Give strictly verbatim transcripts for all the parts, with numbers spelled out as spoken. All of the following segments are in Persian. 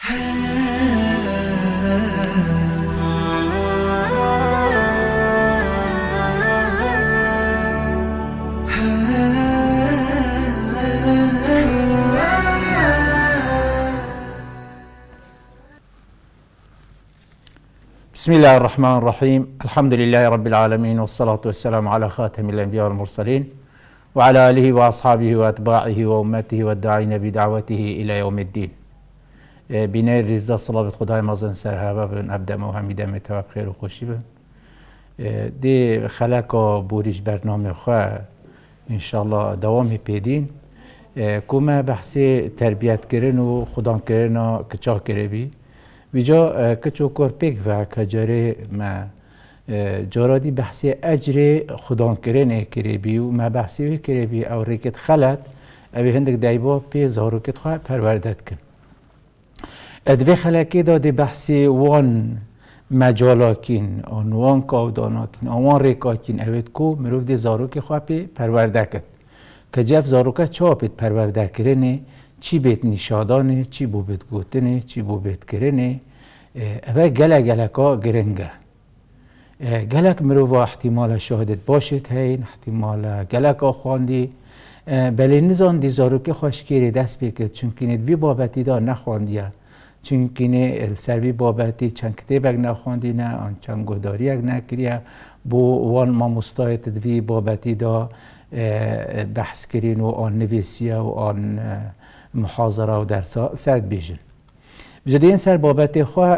بسم الله الرحمن الرحيم. الحمد لله رب العالمين، والصلاة والسلام على خاتم الأنبياء والمرسلين وعلى آله وأصحابه وأتباعه وأمته والداعين بدعوته إلى يوم الدين. بینای ریزا صلوات خدای مازن سر هوا بن ابدا محمد متواب خیر و خوشی بن دی خلق بوریج برنامه خواه انشالله دوامی پیدین کومه بحثی تربیت کردن و خدان کردن کچا کرده بی ویجا کچو کرپیک و کجاره ما جارادی بحثی اجر خدان کردن کرده بی و ما بحثی کرده بی او ریکت خلط اوی هندک دایبا پی زاروکت خواه پروردت کن ادوی خلقی داده بحثی وان مجالاکین آن وان کاوداناکین آن ریکاکین اوید کو مروف دی زاروک خواه پی پرورده کد که جف زاروکه چا پید پرورده کرنه چی بیت نشادانه چی بو بیت گوتنه چی بو بیت کرنه اوه گله گلکا گرنگه گلک مروف احتمال شاهدت باشد هین احتمال گلکا خواندی بلی نزان دی زاروک خوشگیری دست بکد چونکه وی بابتی دا نخواندیه چونکه نه سروی بابتی چند کتابک نخواندی نه آن چند گوداری اگ نکریه بو وان ما مستایت دوی بابتی دا بحث کرین و آن نویسیه و آن محاضره و درسا سرد بیجن بجده این سر بابتی خواه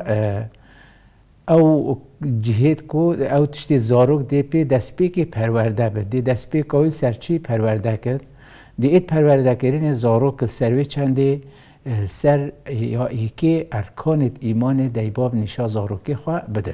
او جهید کو او تشتی زاروک دی پی دست پی که پرورده بد دی دست پی که سرچی پرورده کرد دی ایت پرورده کردن زاروک سروی چنده سر یا ایکی ارکان ایمان دیباب نشا زاروکی خواه بدن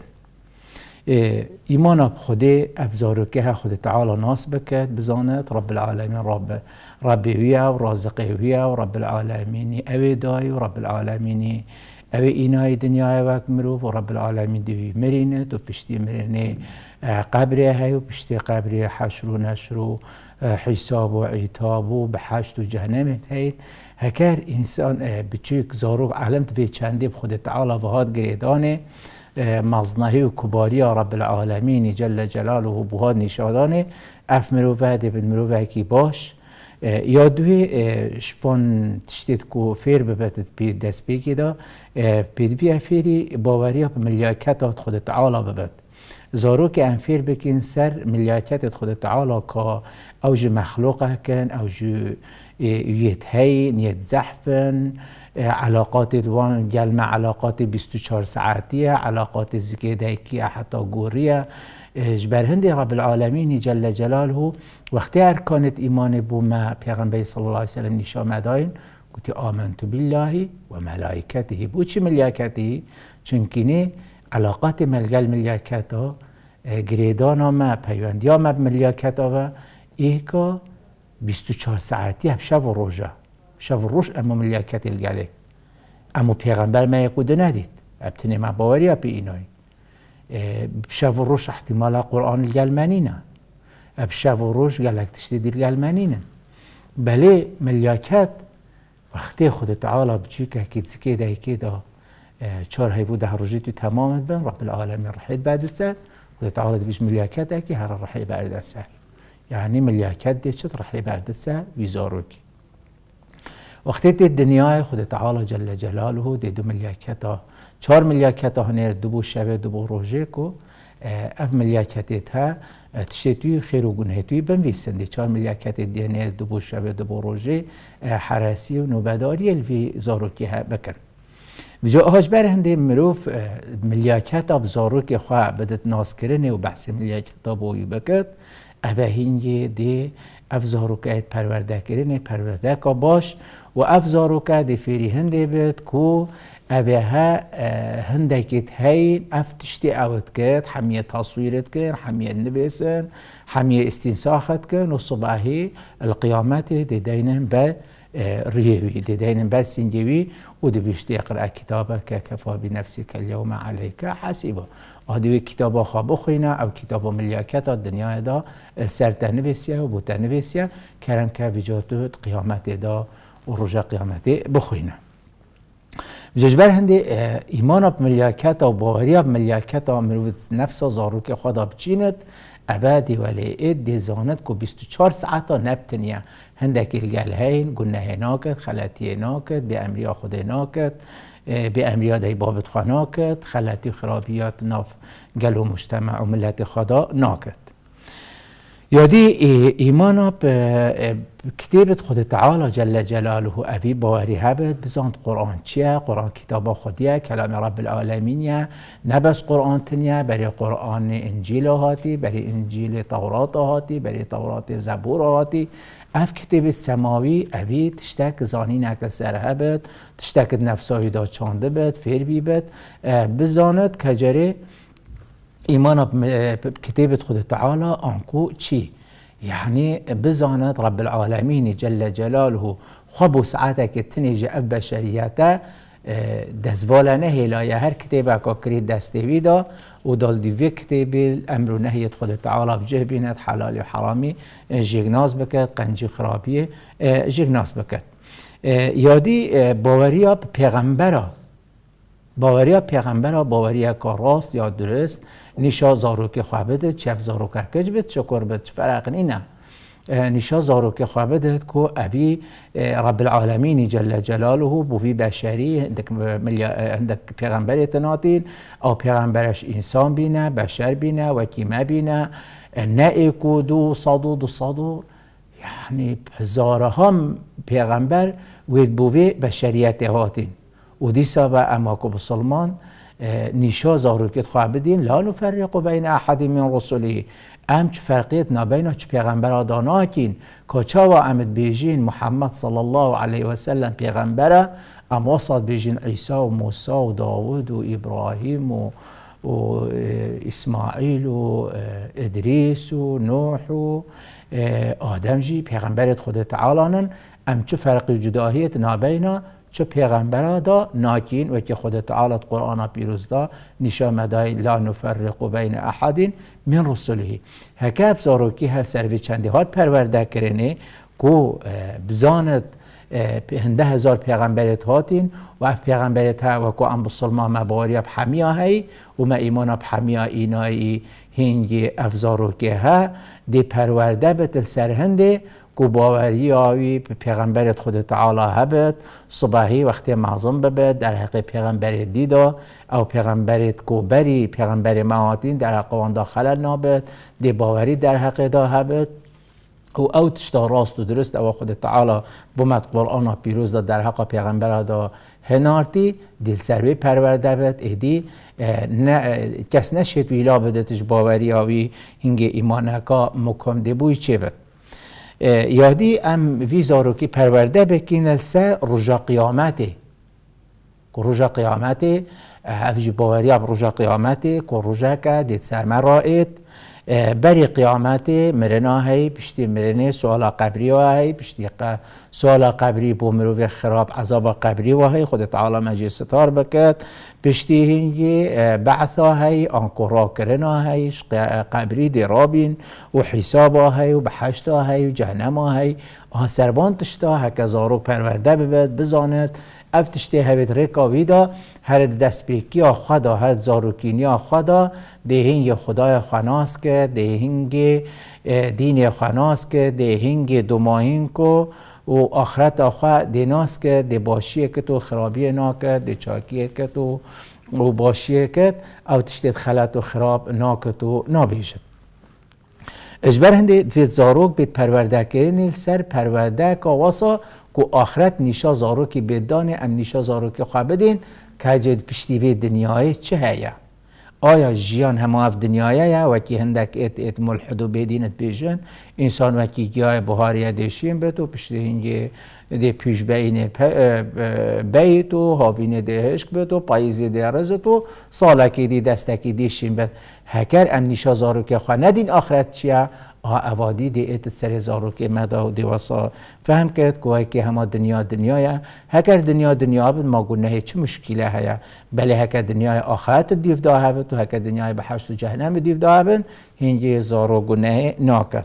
ایمان اب خوده اف زاروکی خود تعالی ناس بکد بزانت رب العالمین رب ربی ویا و رازقی ویا و رب العالمین اوی دای و رب العالمین اوی اینای دنیای وک مروف و رب العالمین دوی مرینت و پشتی مرینه قبری های و پشتی قبری حشر و نشر و حساب و عتاب و بحشت و جهنمت هید هکر انسان بچیک زاروک علمت وی چندی بخود تعالی و هاد گریدانه مزنهی و کباری رب العالمین جل جلاله و بهاد نشادانه اف مروفه دی بن مروفه کی باش یا دوی شفان تشتید کو فیر ببتد پی دست بگی دا پیدوی افیری باوری ها ملیاکت خود تعالی ببت زاروک انفیر بکن سر ملیاکت خود تعالی که اوج مخلوقه کن اوج یتهین یت زحفن علاقات دوان جلم علاقات بیست و چهار ساعتیه علاقات زکیدهیکیه حتی گوریه جبر هندی رب العالمین جل جلاله وقتی ارکانت ایمان بو ما پیغمبر صلی الله علیه وسلم نشا مداین گوتی آمنت بالله و ملائکته بو چی ملائکته چونکینه علاقات ملگل ملائکتا گریدانا ما پیوندیا ما ملائکتا و ایکا بیست و چهار ساعتی هم شب و روژه شب و روش اما ملیاکت الگلک اما پیغمبر ما یکوده ندید ابتنی ما باوری ها پی اینای شب و روش احتمالا قرآن الگلمنینه اب شب و روش گلک تشدید الگلمنینه بله ملیاکت وقتی خود تعالی بچی که اکید زکی ده اکی ده چار هیبو ده روژی تو تمامت بن رب العالمین رحید بعد سر خود تعالی ده بیش ملیاکت اکی هر رحی بعد سر یعنی ملیاکت ده چط رحی بعد سر ویزاروکی وقتی دید دنیای خود تعالی جل جلاله دید دو ملیاکتا چهار ملیاکتا هنر دو بو شبه دو بو روژه کو اف ملیاکتت ها تشتوی خیر و گنه توی بنویسن دی چهار ملیاکت دینه دو بو شبه دو بو روژه حراسی و نوبداری الوی زاروکی ها بکن بجا آج بر هنده مروف ملیاکتا بزاروکی خواه بدت ناس کرنه و بحث ملیاکتا بوی بکد اوه هنگی دی اف زاروکه پرورده کرنه پرورده که باش و اف زاروکه دی فیری هنده بید کو اوه ها هنده کت هین اف تشتی اوت کد حمیه تصویرت کن حمیه نبیسن حمیه استنساخت کن و صباحی القیامت دی دینن به ريوي دي دين بس سنجوي ودي بيشتي يقرأ كتابك كفى بنفسك اليوم عليك حاسبا هذه كتابة خابخينا أو كتابة ملياكات الدنيا دا سرتنفسيا وبوتنفسيا كرم كفيجاتو قيامته دا ورجع قيامته بخينا ججبر هندی ایمان اب ملیاکت و باوری اب ملیاکت و مروت نفس و زاروک خدا بچیند ابدی ولی اید دیزاند که بیست و چهار ساعت نبتنیا هندک الگل هین گناه ناکد خلاتی ناکد به امریا خود ناکد به امریا دی بابت خوا ناکد خلاتی خرابیات ناف گلو مجتمع و ملت خدا ناکد یادی ایمانا به کتابت خود تعالی جل جلاله ابی باوری هبت بزاند قرآن چیه؟ قرآن کتاب خودیه کلام رب العالمینیه نبس قرآن تنیه برای قرآن انجیل هاتی برای انجیل تورات هاتی برای تورات زبور هاتی اف کتابت سماوی ابی تشتک زانی نکل سر هبت تشتک نفسایی دا چانده بد فیر بی بد بزاند کجره ایمان بكتابة خود تعالى انكو چي يعني بزانت رب العالمين جل جلاله خبو ساعتك تنجي اب بشرياته دزوالا نهي لا هر كتابه كاكري دستوي دا ودال دي في كتاب الامر ونهي خود تعالى بجه بينت حلال وحرامي جيغناز بكت قنجي خرابي جيغناز بكت يادي باوريا پیغمبره باوریا پیغمبر باوریا که راست یا درست نیشا زاروک خواه بده چه زاروک کج بده چکر بده فرق اینه نیشا زاروک خواه بده که ابی رب العالمین جل جلاله بوی بشری عندك پیغمبر تناتین او پیغمبرش انسان بینه بشر بینه و کیمه بینه نه دو صدو دو صدو یعنی هزاره هم پیغمبر وید بوی بشریت هاتین و دیسا و اما که بسلمان نیشا زاروکت خواه بدین لا نفرق بین احد من رسوله ام چه فرقیت نبینا چه پیغمبر دانا کین که چا و امد بیجین محمد صلی الله علیه و سلم پیغمبره ام وصد بیجین عیسی و موسی و داود و ابراهیم و و اسماعیل و ادریس و نوح و آدم جی پیغمبرت خود تعالانن ام چه فرقی جداهیت نبینا چه پیغمبر دا ناکین و که خود تعالی قرآن پیروز دا نشان مدای لا نفرق بین احد من رسوله هکاب زاروکی ها سروی چندی هات پرورده کرنه کو بزاند هنده هزار پیغمبرت هاتین و اف پیغمبرت ها و کو ام بسلمان مباری اب حمیا هی و ما ایمان اب حمیا اینایی هنگی اف زاروکی ها دی پرورده بتل سرهنده کو باوری آوی پیغمبرت خود تعالی هبت صبحی وقتی معظم ببد در حق پیغمبرت دیدا او پیغمبرت کو بری پیغمبر مواتین در حق واندا خلل نابد دی باوری در حق دا هبت او او تشتا راست و درست او خود تعالی بومد قرآن پیروز دا در حق پیغمبر دا هنارتی دل سروی پرورده بد ایدی کس نشید ویلا بدتش باوری آوی هنگی ایمانکا مکم دی بوی چه بد یادی ام ویزا رو که پرورده بکنه سه رجا قیامته که رجا قیامته افجی باوری اب رجا قیامته که رجا که دید سر مرائد بری قیامته مرنا هی پشتی مرنه سوالا قبری و هی پشتی سوالا قبری بو مروی خراب عذاب قبری و هی خود تعالی مجید ستار بکد پشتی هنگی بعثا هی آنکورا کرنا هی قبری دی رابین و حسابا هی و بحشتا هی و جهنما هی آن سربان تشتا هکذارو پرورده ببید بزاند اف تشتی هبید رکاویدا هر دست پیکیا خدا هر زاروکینیا خدا دهینگ خدای خناس که دهینگ دین خناس که دهینگ دوماهین کو و آخرت آخوا دیناس که ده باشیه که تو خرابیه ناکه ده چاکیه که تو و باشیه که او تشتید خلط و خراب ناکه تو نابیشد اجبر هنده دوید زاروک بید پرورده که نیل سر پرورده که واسا که آخرت نیشا زاروکی بدانه ام نیشا زاروکی خواه بدین که جد پشتیوی دنیای چه هیا آیا جیان همه اف دنیای وکی هندک ات ات ملحد و بدینت بیشن انسان وکی گیاه بهاریه دیشین بید و پشتی هنگی دی پیش بینه بیت و هاوینه دهشک بید و پاییزی دی رزت و سالکی دی دستکی دیشین بید هکر ام نیشا زاروکی خواه ندین آخرت چیه آه اوادی دی ایت سر زاروکی مدا و دیواسا فهم کرد که که همه دنیا دنیای هکر دنیا دنیا بید ما گونه چه مشکله هیا بله هکر دنیای آخرت دیف دا بید و هکر دنیای بحشت و جهنم دیف دا بید هنگی زارو گونه ناکد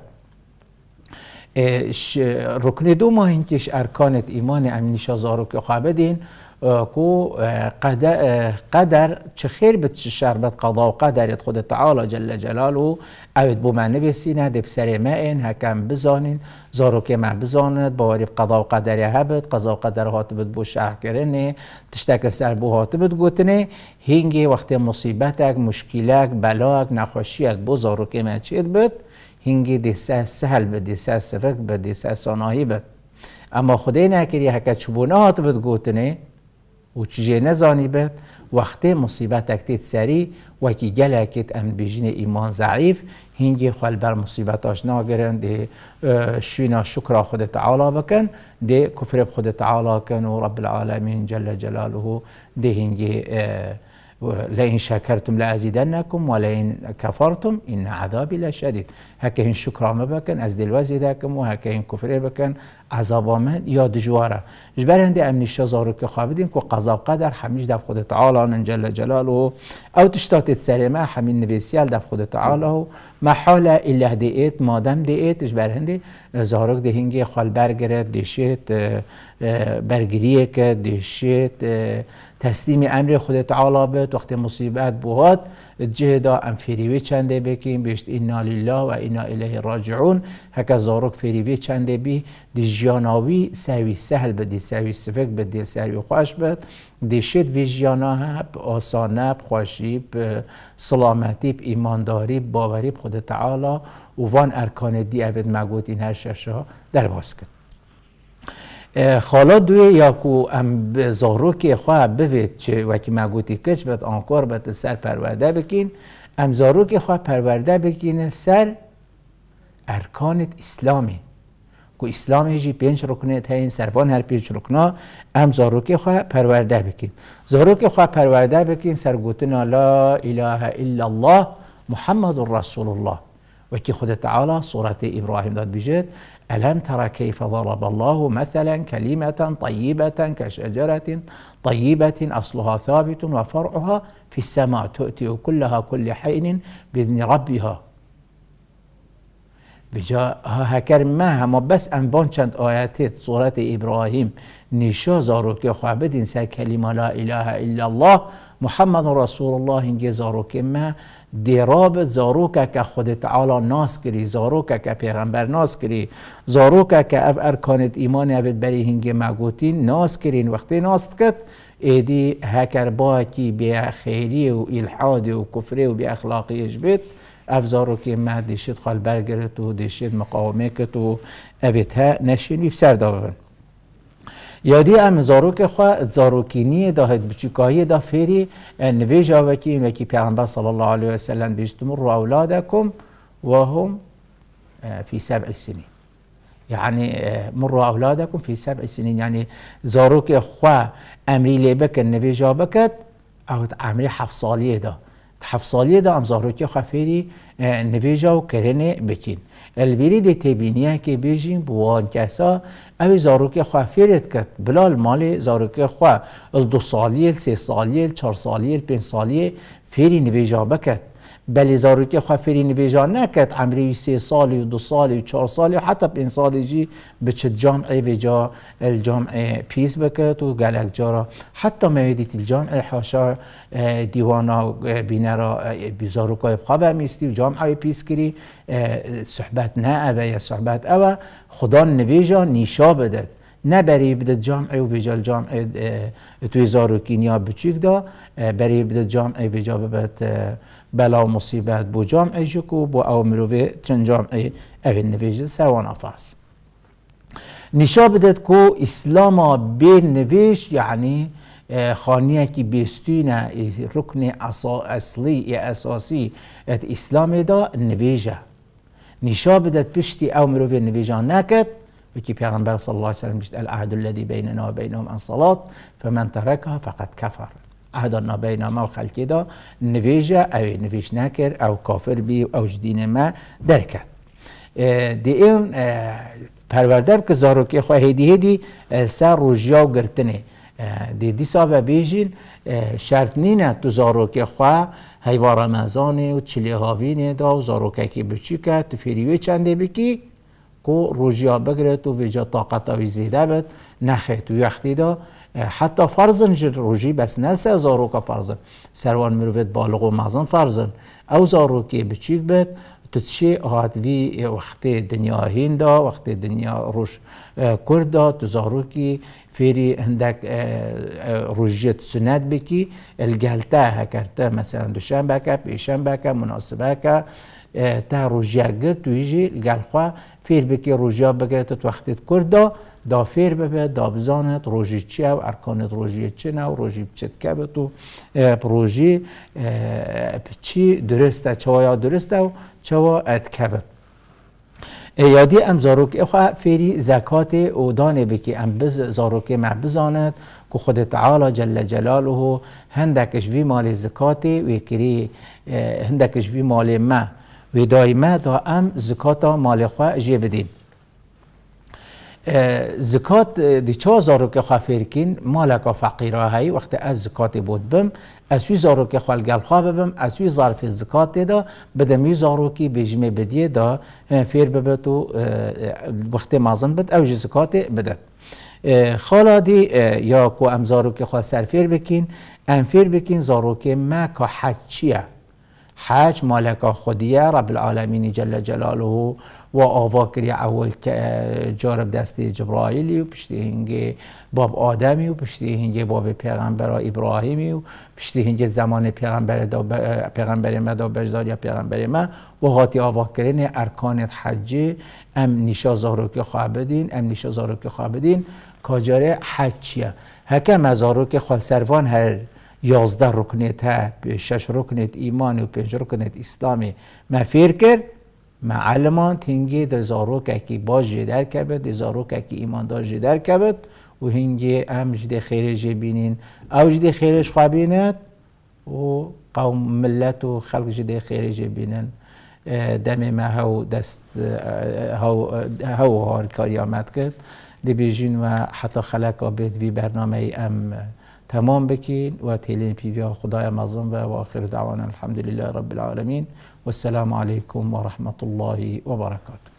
رکن دو ما هنگیش ارکانت ایمان ام نیشا زاروکی خواه بدین کو قدر, قدر چه خیر بد چه شر بد قضا و قدرت خود تعالی جل جلاله اوید بو من نویسینه دب سر ما این هکم بزانین زاروک ما بزاند باوری قضا و قدر هبد قضا و قدر هات بد بو شرح کرنه تشتک سر بو هات بد گوتنه هنگی وقت مصیبتک مشکلک بلاک نخوشیک بو زاروک ما چید بد هنگی دیسه سهل بد دیسه سفک بد دیسه ساناهی بد اما خدای نکری هکا چوبونه هات بد گوتنه و چیزی نزانی بد وقتی مصیبت اکتید سری و کی گلکت ام بیجین ایمان ضعیف هنگی خال بر مصیبتاش ناگرن دی شوینا شکر خود تعالی بکن دی کفر خود تعالی کن و رب العالمین جل جلاله دی هنگی لئن شکرتم لازیدنکم و لئن کفرتم این عذابی لشدید هکه این شکر بکن از دل وزیدکم و هکه این کفر بکن عذاب من یا دجواره جبر هندی امنیشه زارو که خوابیدین که قضا و قدر همیش دف خود تعالی جل جلاله او تشتاتت سرمه همین نویسیال دف خود تعالی محال اله دیت مادم دیت جبر هندی زارو ده هنگی خال برگرد دیشیت برگریه که دیشیت تسلیم امر خود تعالی بد وقت مصیبت بوهات جهدا ام فریوی چنده بکیم بیشت اینا لله و اینا الیه راجعون هکا زاروک فریوی چنده بی دی جیاناوی سوی سهل بدی سوی سفک بدی سوی خوش بد دی شد وی جیانا هب آسانه خوشی سلامتی ایمانداری باوری خود تعالی و وان ارکان دی اوید مگوت این هر ششا در باز کن خالا دوی یا کو ام زاروک خواه بوید چه وکی مگوتی کچ بد آنکار بد سر پرورده بکین ام زاروک خواه پرورده بکین سر ارکانت اسلامی کو اسلامی جی پنج رکنه این سرفان هر پنج رکنه ام زاروک خواه پرورده بکین زاروک خواه پرورده بکین سر گوتنا لا اله الا الله محمد رسول الله وکی خود تعالی صورت ابراهیم داد بجد ألم ترى كيف ضرب الله مثلا كلمة طيبة كشجرة طيبة أصلها ثابت وفرعها في السماء تؤتي كلها كل حين بإذن ربها بجا هكر ما هم بس أنبان چند آيات سورة إبراهيم نشا زاروك خوابد إنسان كلمة لا إله إلا الله محمد رسول الله إنجي زاروك ما دراب زاروك که خود تعالی ناس کری زاروك که پیغمبر ناس کری زاروك که اف ارکانت ایمان اوید بری هنگی مگوتین ناس کرین وقتی ناس کت ایدی هکر باکی بی خیری و الحاد و کفری و بی اخلاقیش بید اف زاروك ما دیشید خال برگرد و دیشید مقاومه کت و اوید ها نشینی بسر داون یادی ام زاروک خواه زاروکینی داهد بچکایی دا فیری نویج آوکی وکی پیغمبر صلی الله علیه وسلم بیشتمر رو اولادکم و هم فی سبع سنین یعنی مروا اولادکم فی سبع سنین یعنی زاروک خواه امری لی بکن نویج آوکت او امری حفظ سالیه دا حفظ سالیه دا ام زاروک خواه فیری نویج آو کرنه بکین البری دی تبینیه که بیجیم بوان کسا اوی زاروک خواه فیرت کت بلال مال زاروک خواه دو سالیه سه سالیه چار سالیه پنج سالیه فیری نویجا بکت بلی زاروک خواه فیری نویجا نکت عمری سه سالی و دو سالی و چار سالی و حتی پنج سالی جی بچه جامعه ویجا الجامعه پیس بکت و گلک جارا حتی مویدیت الجامعه حاشا دیوانا بینرا بزاروکای بخواه بمیستی و جامعه پیس کری صحبت نه اوه یا صحبت اوه خدا نویجا نیشا بدد نه بری بدد جامعه و ویجا الجامعه توی زاروکینیا بچیک دا بری بدد جامعه ویجا ببد بلا و مصیبت بو جامعه جکو بو او مروفه چند جامعه اوه نویجا سوانا فاس نیشا بدد که اسلاما بین نویش یعنی خانیه که بیستونه رکن اصلی یا اساسی ات اسلام دا نویجه نشا بدت پشتی او مروفی نویجان نکد وکی پیغمبر صلی الله علیه وسلم بشت العهد الذي بیننا و بینهم الصلاة فمن ترکها فقد کفر عهدنا بین ما و خلکی دا نویجه او نویج نکر او کافر بی او جدین ما درکد دی این پرورده که زاروکی خواه هیدی هیدی سر روژیا و گرتنه دی دیسا و بیجین شرط نینه تو زاروکی خواه هیوا رمضانه و چلی هاوینه دا و زاروکی که بچی که تو فیریوی چنده بکی که روژیا بگره تو ویجا طاقت وی زیده بد نخه تو یختی دا حتی فرزن جر روژی بس نسه زاروکا فرزن سروان مروفت بالغ و مازن فرزن او زاروکی بچیک بد تتشي هات في وقت دنيا هیندا وقت دنيا روش كردا تزاروكي فيري عندك روجيت سنات بكي الجلتا هكرتا مثلا دوشنبه كا بيشنبه كا مناسبه كا تا روجيا قد ويجي الجلخوا فير بكي روجيا بقيت وقت كردا دا فير ببه دا بزانت روجي چيا و اركانت روجي چنا و روجي بچت كبتو بروجي بچي درسته چوايا درسته و چوا اد كبت یادی ام زاروک اخوة فيري زكاة ودانه بكي ام بز زاروك مع بزانت كو خود تعالى جل جلاله هندكش في مال زكاة ويكري هندكش في مال ما وداي ما دا ام زكاة مال اخوة جي بدين زکات دی چه زاروک خواه فیرکین مالک فقیره هایی وقت از زکات بود بم از وی زاروک خواه الگل خواه ببم از وی ظرف زکات دا بدم وی زاروکی بجمه بدیه دا فیر ببت و وقت مازن بد اوج زکات بدد خالا دی یا کو ام زاروک خواه سر فیر بکین ام فیر بکین زاروک ما که حج چیه حج مالک خودیه رب العالمین جل جلاله و آوا کری اول جارب دست جبرائیلی و پشتی هنگه باب آدمی و پشتی هنگه باب پیغمبر ابراهیمی و پشتی هنگه زمان پیغمبر پیغمبر ما دا بجداد یا پیغمبر ما و هاتی آوا کرین ارکانت حجه ام نیشا زاروک خواه بدین ام نیشا زاروک خواه بدین کاجاره حج چیه هکه مزاروک خواه سروان هر یازده رکنت ها شش رکنت ایمان و پنج رکنت اسلامی ما فیر کرد معلمان تنگی در زاروک اکی باز جدر کبد در زاروک اکی ایماندار جدر کبد و هنگی ام جده خیرش بینین او جده خیرش خواه بیند و قوم ملت و خلق جده خیرش بینن دم ما هاو دست هاو هاو هار کاری آمد کرد دی بیجین و حتی خلق آبید وی برنامه ام تمام بكين وتيلين بيبيا خدايا مظلم وآخر دعوانا الحمد لله رب العالمين والسلام عليكم ورحمة الله وبركاته.